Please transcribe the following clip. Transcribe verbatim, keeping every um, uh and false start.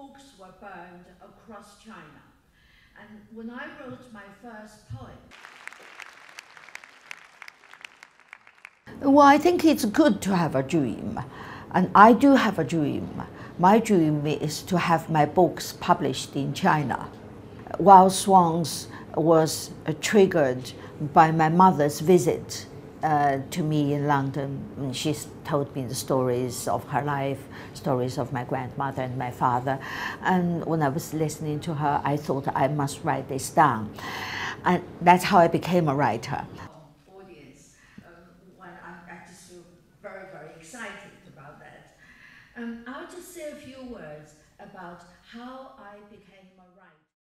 books were burned across China. And when I wrote my first poem, well, I think it's good to have a dream, and I do have a dream. My dream is to have my books published in China. While Swans was uh, triggered by my mother's visit uh, to me in London. She told me the stories of her life, stories of my grandmother and my father. And when I was listening to her, I thought I must write this down. And that's how I became a writer. Audience, um, when I, I just feel very, very excited about that. Um, I'll just say a few words about how I became